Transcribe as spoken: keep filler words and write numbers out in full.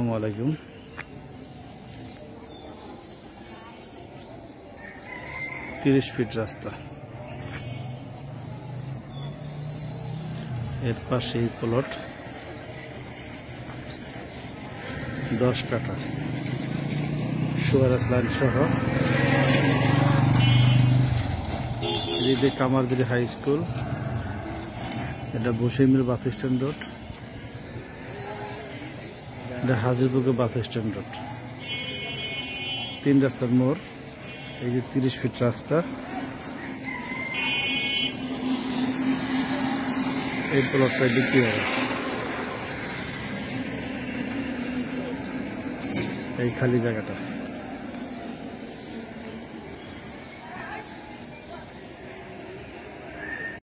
আসসালামু আলাইকুম। তিরিশ ফিট রাস্তা, এর পাশেই প্লট দশ কাঠা সুয়ারাস লাইন সহ। এদিকে কামারদিরি হাই স্কুল, এটা বসিমির বাস স্ট্যান্ড রোড, এটা হাজিরপুকুর বাস স্ট্যান্ড রোড। তিন রাস্তার মোড়। এই যে তিরিশ ফিট রাস্তা, এই প্লটটা বিক্রি হবে। এই খালি জায়গাটা